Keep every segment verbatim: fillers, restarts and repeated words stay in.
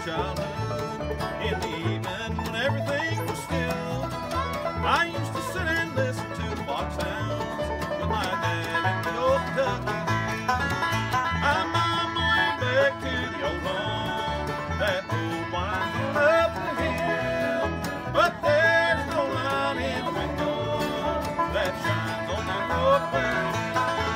childhood. In the evening when everything was still, I used to sit and listen to the box sounds with my dad in the old Kentucky. I'm on my way back to the old home that road winds on up the hill, but there's no light in the window that shines on that road where I live.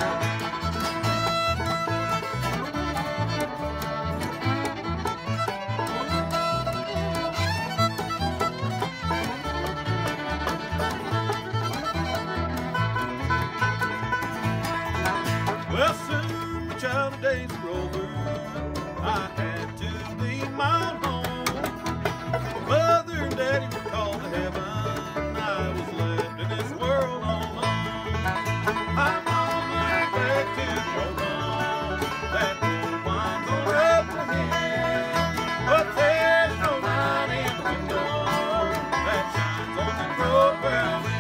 Well, soon my childhood days were over. I had to leave my own home. Mother and Daddy were called to heaven. I was left in this world all alone. I'm on my way back to the old home that road winds on up the hill, but there's no light in the window that shines on the road where I live.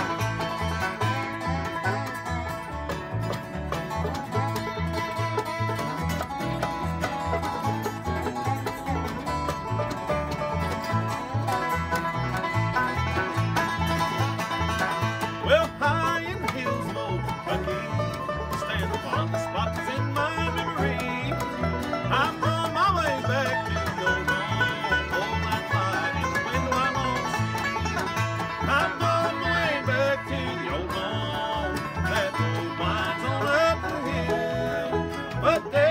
Well, high in the hills of old Kentucky stand the fondest spots in my memory. I'm on my way back to the old home, old night light in the window I long to see. I'm on my way back to the old home that road winds on up the hill, but there